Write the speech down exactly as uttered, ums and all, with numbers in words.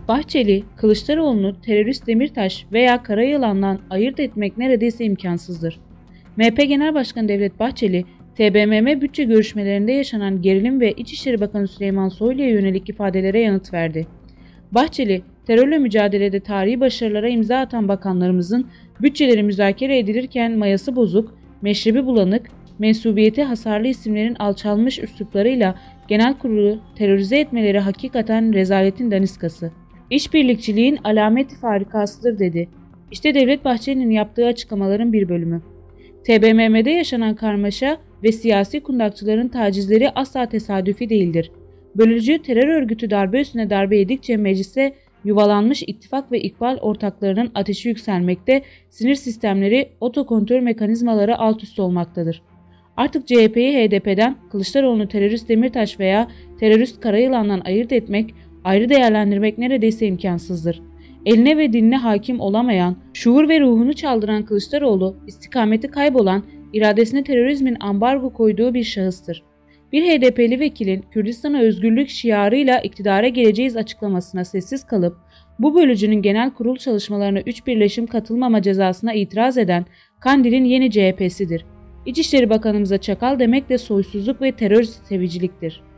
Bahçeli, Kılıçdaroğlu'nu terörist Demirtaş veya Karayılan'dan ayırt etmek neredeyse imkansızdır. M H P Genel Başkanı Devlet Bahçeli, T B M M bütçe görüşmelerinde yaşanan gerilim ve İçişleri Bakanı Süleyman Soylu'ya yönelik ifadelere yanıt verdi. Bahçeli, terörle mücadelede tarihi başarılara imza atan bakanlarımızın bütçeleri müzakere edilirken mayası bozuk, meşrebi bulanık, mensubiyeti hasarlı isimlerin alçalmış üsluplarıyla genel kurulu terörize etmeleri hakikaten rezaletin daniskası. İşbirlikçiliğin alameti farikasıdır dedi. İşte Devlet Bahçeli'nin yaptığı açıklamaların bir bölümü. T B M M'de yaşanan karmaşa ve siyasi kundakçıların tacizleri asla tesadüfi değildir. Bölücü terör örgütü darbe üstüne darbe yedikçe meclise yuvalanmış ittifak ve ikbal ortaklarının ateşi yükselmekte, sinir sistemleri, otokontrol mekanizmaları alt üst olmaktadır. Artık C H P'yi H D P'den, Kılıçdaroğlu'nu terörist Demirtaş veya terörist Karayılan'dan ayırt etmek, ayrı değerlendirmek neredeyse imkansızdır. Eline ve diline hakim olamayan, şuur ve ruhunu çaldıran Kılıçdaroğlu, istikameti kaybolan, iradesine terörizmin ambargo koyduğu bir şahıstır. Bir H D P'li vekilin Kürdistan'a özgürlük şiarıyla iktidara geleceğiz açıklamasına sessiz kalıp, bu bölücünün genel kurul çalışmalarına üç birleşim katılmama cezasına itiraz eden Kandil'in yeni C H P'sidir. İçişleri Bakanımıza çakal demek de soysuzluk ve terör seviciliktir.